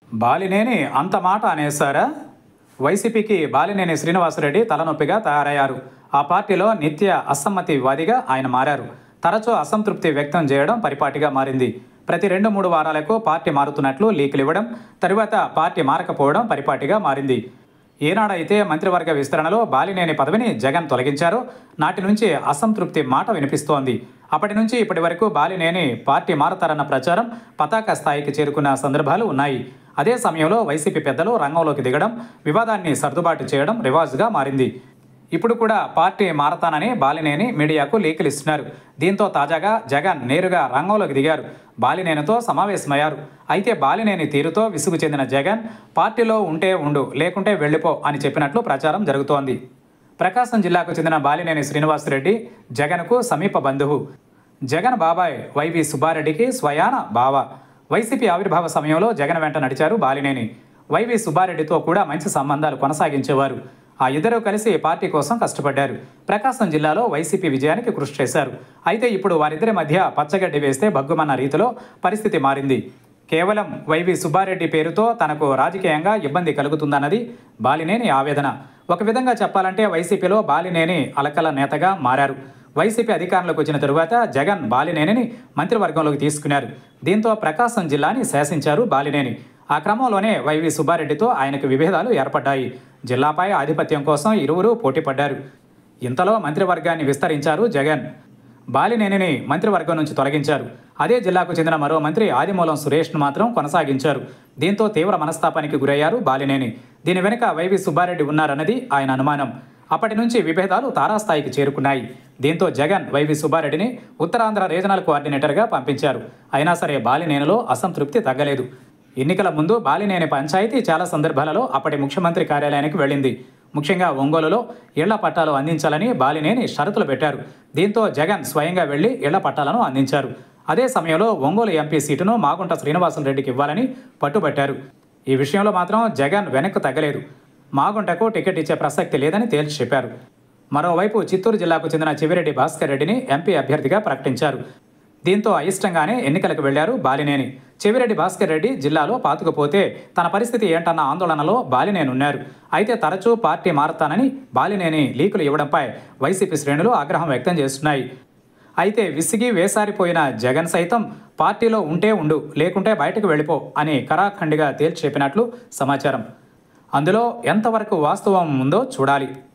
బాలినేని అంత మాట అనేశారా? వైసీపీకి బాలినేని శ్రీనివాసరెడ్డి తలనొప్పిగా తయారయ్యారు. ఆ పార్టీలో నిత్య అసమ్మతివాదిగా ఆయన మారారు. తరచూ అసంతృప్తి వ్యక్తం చేయడం పరిపాటిగా మారింది. ప్రతి 2-3 వారాలకు పార్టీ మారుతున్నట్లు లీకులు ఇవ్వడం, తరువాత పార్టీ మారకపోవడం పరిపాటిగా మారింది. ఏనాడైతే మంత్రివర్గ విస్తరణలో బాలినేని పదవిని జగన్ తొలగించారో నాటి నుంచి అసంతృప్తి మాట వినిపిస్తోంది. అప్పటి నుంచి ఇప్పటి వరకు బాలినేని పార్టీ మారతారన్న ప్రచారం పతాక స్థాయికి చేరుకున్న సందర్భాలు ఉన్నాయి. అదే సమయంలో వైసీపీ పెద్దలు రంగంలోకి దిగడం, వివాదాన్ని సర్దుబాటు చేయడం రివాజుగా మారింది. ఇప్పుడు కూడా పార్టీ మారతానని బాలినేని మీడియాకు లీకులు ఇస్తున్నారు. దీంతో తాజాగా జగన్ నేరుగా రంగంలోకి దిగారు. బాలినేనితో సమావేశమయ్యారు. అయితే బాలినేని తీరుతో విసుగు చెందిన జగన్ పార్టీలో ఉంటే ఉండు, లేకుంటే వెళ్ళిపో అని చెప్పినట్లు ప్రచారం జరుగుతోంది. ప్రకాశం జిల్లాకు చెందిన బాలినేని శ్రీనివాసరెడ్డి జగన్కు సమీప బంధువు. జగన్ బాబాయ్ వైవి సుబ్బారెడ్డికి స్వయాన బావ. వైసీపీ ఆవిర్భావ సమయంలో జగన్ వెంట నడిచారు బాలినేని. వైవి సుబ్బారెడ్డితో కూడా మంచి సంబంధాలు కొనసాగించేవారు. ఆ ఇద్దరూ కలిసి పార్టీ కోసం కష్టపడ్డారు. ప్రకాశం జిల్లాలో వైసీపీ విజయానికి కృషి చేశారు. అయితే ఇప్పుడు వారిద్దరి మధ్య పచ్చగడ్డి వేస్తే బగ్గుమన్న రీతిలో పరిస్థితి మారింది. కేవలం వైవి సుబ్బారెడ్డి పేరుతో తనకు రాజకీయంగా ఇబ్బంది కలుగుతుందన్నది బాలినేని ఆవేదన. ఒక విధంగా చెప్పాలంటే వైసీపీలో బాలినేని అలకల నేతగా మారారు. వైసీపీ అధికారంలోకి వచ్చిన తరువాత జగన్ బాలినేనిని మంత్రివర్గంలోకి తీసుకున్నారు. దీంతో ప్రకాశం జిల్లాని శాసించారు బాలినేని. ఆ క్రమంలోనే వైవి సుబ్బారెడ్డితో ఆయనకు విభేదాలు ఏర్పడ్డాయి. జిల్లాపై ఆధిపత్యం కోసం ఇరువురు పోటీపడ్డారు. ఇంతలో మంత్రివర్గాన్ని విస్తరించారు జగన్. బాలినేనిని మంత్రివర్గం నుంచి తొలగించారు. అదే జిల్లాకు చెందిన మరో మంత్రి ఆదిమూలం సురేష్ను మాత్రం కొనసాగించారు. దీంతో తీవ్ర మనస్తాపానికి గురయ్యారు బాలినేని. దీని వెనుక వైవి సుబ్బారెడ్డి ఉన్నారన్నది ఆయన అనుమానం. అప్పటి నుంచి విభేదాలు తారాస్థాయికి చేరుకున్నాయి. దీంతో జగన్ వైవి సుబ్బారెడ్డిని ఉత్తరాంధ్ర రీజనల్ కోఆర్డినేటర్గా పంపించారు. అయినా సరే బాలినేనిలో అసంతృప్తి తగ్గలేదు. ఎన్నికల ముందు బాలినేని పంచాయతీ చాలా సందర్భాలలో అప్పటి ముఖ్యమంత్రి కార్యాలయానికి వెళ్ళింది. ముఖ్యంగా ఒంగోలులో ఇళ్ల పట్టాలు అందించాలని బాలినేని షరతులు పెట్టారు. దీంతో జగన్ స్వయంగా వెళ్లి ఇళ్ల పట్టాలను అందించారు. అదే సమయంలో ఒంగోలు ఎంపీ సీటును మాగుంట శ్రీనివాసరెడ్డికి ఇవ్వాలని పట్టుబట్టారు. ఈ విషయంలో మాత్రం జగన్ వెనక్కు తగ్గలేదు. మాగుంటకు టికెట్ ఇచ్చే ప్రసక్తి లేదని తేల్చి చెప్పారు. మరోవైపు చిత్తూరు జిల్లాకు చెందిన చెవిరెడ్డి భాస్కర్ రెడ్డిని ఎంపీ అభ్యర్థిగా ప్రకటించారు. దీంతో అయిష్టంగానే ఎన్నికలకు వెళ్లారు బాలినేని. చెవిరెడ్డి భాస్కర్ రెడ్డి జిల్లాలో పాతుకుపోతే తన పరిస్థితి ఏంటన్న ఆందోళనలో బాలినేని ఉన్నారు. అయితే తరచూ పార్టీ మారతానని బాలినేని లీకులు ఇవ్వడంపై వైసీపీ శ్రేణులు ఆగ్రహం వ్యక్తం చేస్తున్నాయి. అయితే విసిగి వేసారిపోయిన జగన్ సైతం పార్టీలో ఉంటే ఉండు, లేకుంటే బయటకు వెళ్ళిపో అని కరాఖండిగా తేల్చి చెప్పినట్లు సమాచారం. అందులో ఎంతవరకు వాస్తవం ఉందో చూడాలి.